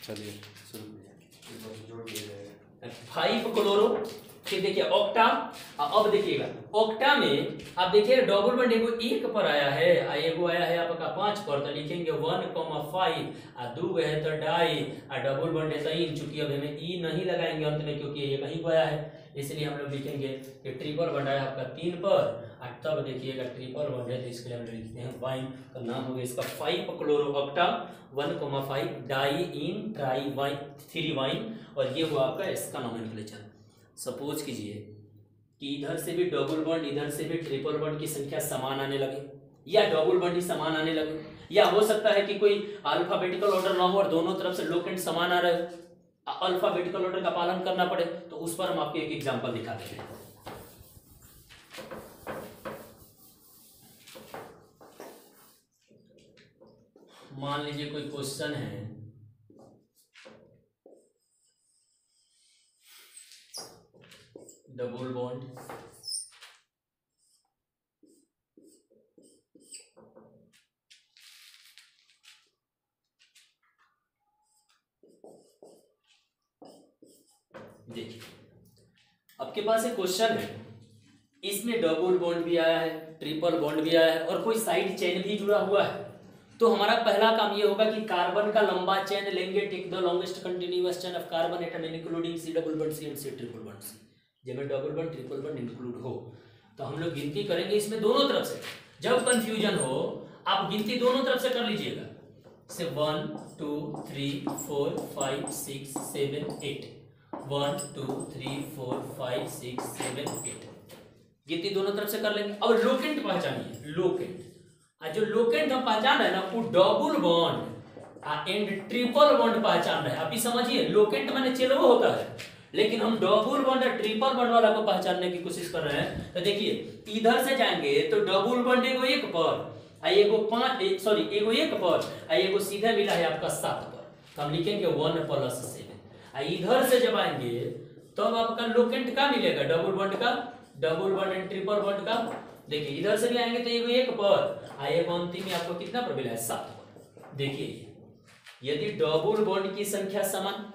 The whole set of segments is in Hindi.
चलिए शुरू 5 क्लोरो। फिर देखिए ऑक्टा। अब देखिएगा ऑक्टा में आप देखिए डबल बॉन्ड एगो 1 पर आया है और एगो आया है आपका 5 पर, तो लिखेंगे 1,5 और 2 है तो डाई और डबल बॉन्ड है 3। चूंकि अब हमें ई नहीं लगाएंगे अंत में क्योंकि ये कहीं गया है, इसलिए हम लोग लिखेंगे कि ट्रिपल बॉन्ड आया आपका 3 पर और तब देखिएगा ट्रिपल बॉन्ड है तो इसके लिए हम लिखते हैं वाइन का नाम हो गया इसका 5 chloro octa 1,5 diene triyne 3 yne. और ये हुआ आपका इसका नोमेनक्लेचर। सपोज कीजिए कि इधर से भी डबल बॉन्ड इधर से भी ट्रिपल बॉन्ड की संख्या समान आने लगे या डबल बॉन्ड ही समान आने लगे, या हो सकता है कि कोई अल्फाबेटिकल ऑर्डर ना हो और दोनों तरफ से लोकेंट समान आ रहे हो, अल्फाबेटिकल ऑर्डर का पालन करना पड़े, तो उस पर हम आपको एक एग्जांपल दिखा देते हैं। मान लीजिए कोई क्वेश्चन है डबल बॉन्ड देखिए आपके पास एक क्वेश्चन है, इसमें डबल बॉन्ड भी आया है ट्रिपल बॉन्ड भी आया है और कोई साइड चेन भी जुड़ा हुआ है। तो हमारा पहला काम ये होगा कि कार्बन का लंबा चेन लेंगे, take the longest continuous chain of carbon atom including C double bond C and C triple bond C, जिसमें double bond triple bond include हो। तो हम लोग गिनती करेंगे इसमें दोनों तरफ से। जब कंफ्यूजन हो आप गिनती दोनों तरफ से कर लीजिएगा, से 1 2 3 4 5 6 7 8 1 2 3 4 5 6 7 8 गिनती दोनों तरफ से कर लेंगे। अब लोकेंट पहचानिए, लोकेंट जो लोकेंट हम पहचान रहे हैं ना वो double bond and triple bond पहचान रहे हैं। आप ही समझिए लोकेंट माने चेलवो होता है, लेकिन हम डबल बॉन्ड और ट्रिपल बॉन्ड वाला को पहचानने की कोशिश कर रहे हैं। तो देखिए इधर से जाएंगे तो डबल बॉन्ड एगो 1 पर एगो 5 सॉरी एगो 1 पर एगो सीधे मिला है आपका 7 पर, तो हम लिखेंगे 1 + 7। इधर से जब आएंगे तब तो आपका लोकेंट का मिलेगा डबल बॉन्ड का, double bond and triple bond का। देखिए इधर से भी आएंगे तो एगो 1 पर एगो अंतिम में आपको कितना पर मिला है 7 पर। देखिए यदि डबल बॉन्ड की संख्या समान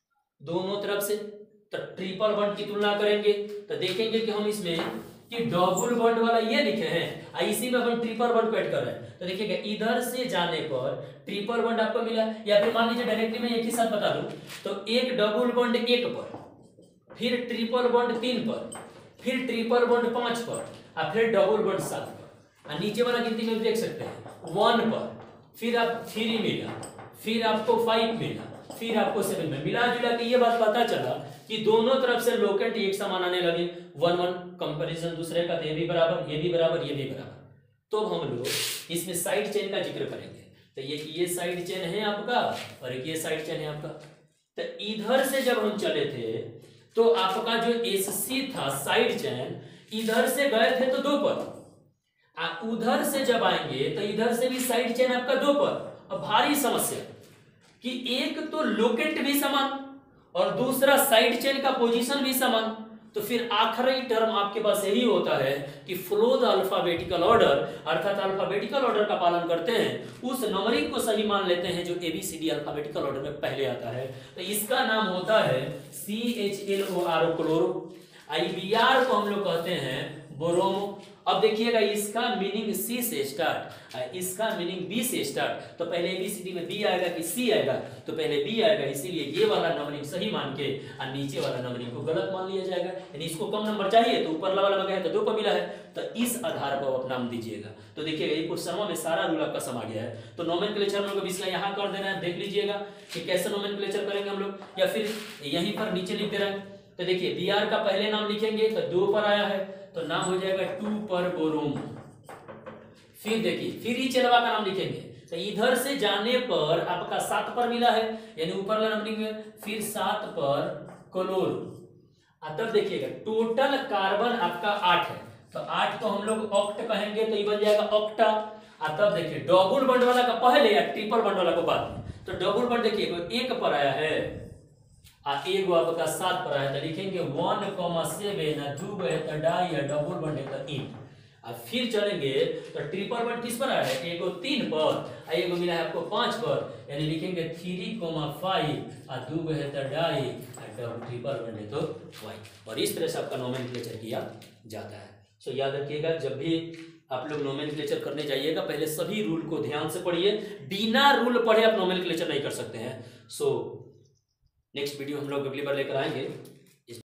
दोनों तरफ से तो ट्रिपल बॉन्ड की तुलना करेंगे तो देखेंगे कि हम इसमें कि डबल बॉन्ड वाला ये लिखे हैं इसी में अपन ट्रिपल बॉन्ड को ऐड कर रहे हैं। तो देखिएगा इधर से जाने पर ट्रिपल बॉन्ड आपको मिला, या फिर मान लीजिए डायरेक्टली मैं एक ही साथ बता दूं तो एक डबल बॉन्ड 1 पर, फिर ट्रिपल बॉन्ड 3 पर, फिर ट्रिपल बॉन्ड 5 पर और फिर डबल बॉन्ड 7 पर। और नीचे वाला गिनती में देख सकते हैं 1 पर, फिर आप 3 मिला, फिर आपको 5 मिला, फिर आपको 7 में मिला जुला के ये बात पता चला कि दोनों तरफ से लोकेंट एक समान आने लगे, 1 1 कंपैरिजन दूसरे का, ये भी बराबर ये भी बराबर ये भी बराबर। तो हम लोग इसमें साइड चेन का जिक्र करेंगे। तो ये साइड चेन है आपका और ये साइड चेन है आपका। तो इधर से जब हम चले थे तो आपका जो एससी था साइड चेन इधर से गए थे तो 2 पर, उधर से जब आएंगे तो इधर से भी साइड चेन आपका 2 पर। अब भारी समस्या कि एक तो लोकेंट भी समान और दूसरा साइड चेन का पोजीशन भी समान, तो फिर आखिरी टर्म आपके पास यही होता है कि फ्लो द अल्फाबेटिकल ऑर्डर, अर्थात अल्फाबेटिकल ऑर्डर का पालन करते हैं, उस नंबरिंग को सही मान लेते हैं जो ABCD अल्फाबेटिकल ऑर्डर में पहले आता है। तो इसका नाम होता है CHLORO क्लोरो। IBR को हम लोग कहते हैं बोरोमो। अब देखिएगा इसका मीनिंग C से स्टार्ट, इसका मीनिंग B से स्टार्ट। तो पहले ABCD में B आएगा कि C आएगा, तो पहले B आएगा, इसीलिए ये वाला नंबरिंग सही मान के और नीचे वाला नंबरिंग को गलत मान लिया जाएगा। यानी इसको कम नंबर चाहिए तो ऊपर वाला लगा है तो 2 पर मिला है, तो इस आधार पर आप नाम दीजिएगा। तो देखिएगा ये क्वेश्चन में सारा रूल आपका समा गया है। तो नोमेनक्लेचर हम लोग इसका यहाँ कर दे रहे हैं, देख लीजिएगा कि कैसे नोमेनक्लेचर करेंगे हम लोग, या फिर यहीं पर नीचे लिख दे रहे हैं। तो देखिए BR का पहले नाम लिखेंगे तो 2 पर आया है तो नाम हो जाएगा 2 पर बोरोमो। फिर देखिए फिर ही चलवा का नाम लिखेंगे तो इधर से जाने पर आपका 7 पर मिला है, यानी ऊपर वाला नंबरिंग में, फिर 7 पर क्लोरो। तब देखिएगा टोटल कार्बन आपका 8 है, तो 8 को हम लोग ऑक्ट कहेंगे तो ये बन जाएगा ऑक्टा। तब देखिए डबल बॉन्ड वाला का पहले या ट्रिपल बॉन्ड वाला को बाद में, तो डबल बॉन्ड देखिए 1 पर आया है एगो आपका 7 पर आया, तो लिखेंगे 1,7 2 है तो डाई या डबल बॉन्ड है तो इन। अब फिर चलेंगे तो ट्रिपल बॉन्ड किस पर आया है, एगो 3 पर और एगो मिला है आपको 5 पर, यानी लिखेंगे 3,5 और 2 है तो डाई और ट्रिपल बॉन्ड है तो वाई, और इस तरह से आपका नोमेनक्लेचर किया जाता है। सो याद रखिएगा जब भी आप लोग नोमेनक्लेचर करने जाइएगा पहले सभी रूल को ध्यान से पढ़िए, बिना रूल पढ़े आप नोमेनक्लेचर नहीं कर सकते हैं। सो नेक्स्ट वीडियो हम लोग अगली बार लेकर आएंगे।